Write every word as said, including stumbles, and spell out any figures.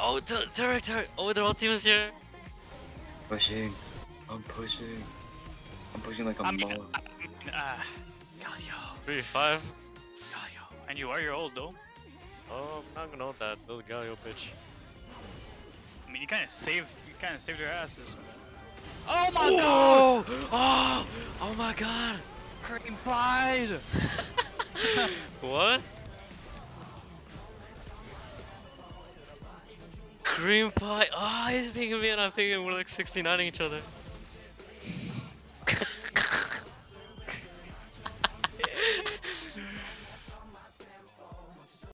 Oh, turret, turret. Oh, their whole team is here. Pushing. I'm pushing. I'm pushing like a I mean, mole. I mean, uh, Galio. three five. Galio. And you are your old though. Oh, I'm not gonna hold that little Galio bitch. I mean, you kind of saved, you kind of saved their asses. Oh my Oh! god! Oh! Oh my god! Cream Pride! What? Cream pie. Oh, he's picking me and I'm picking. We're like sixty-nining each other.